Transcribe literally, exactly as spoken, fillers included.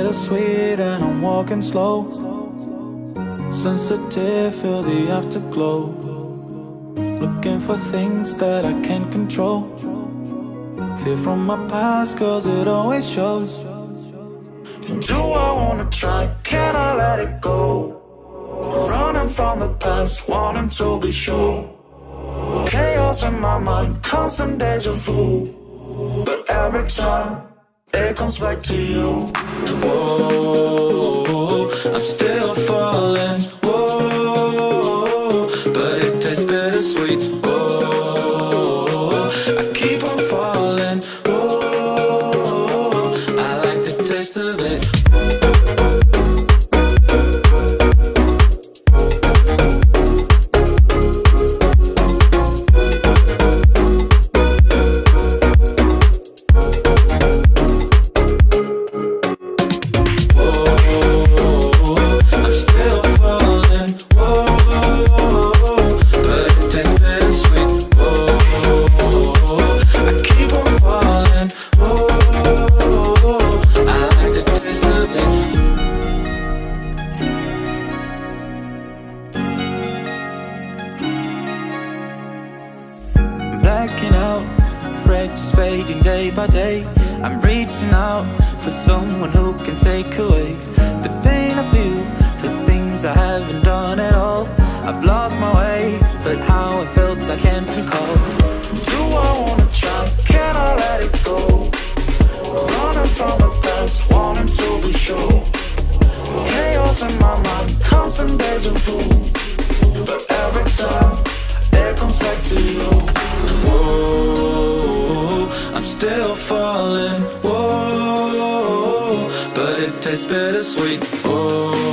bittersweet and I'm walking slow. Sensitive, feel the afterglow. Looking for things that I can't control. Fear from my past cause it always shows. Do I wanna try? Can I let it go? Running from the past, wanting to be sure. Chaos in my mind, constant deja vu. But every time, it comes back to you. Whoa, I'm still falling. Whoa, but it tastes bittersweet. Whoa, I keep on falling. Whoa, I like the taste of it. Blacking out, fractures fading day by day. I'm reaching out for someone who can take away the pain I feel, the things I haven't done at all. I've lost my way, but how I felt I can't recall. Do I wanna try? Can I let it go? Running from the past, wanting to be sure. Chaos in my mind, constant deja vu. But every time, it comes back to you. Whoa, I'm still falling. Whoa, but it tastes bittersweet. Whoa.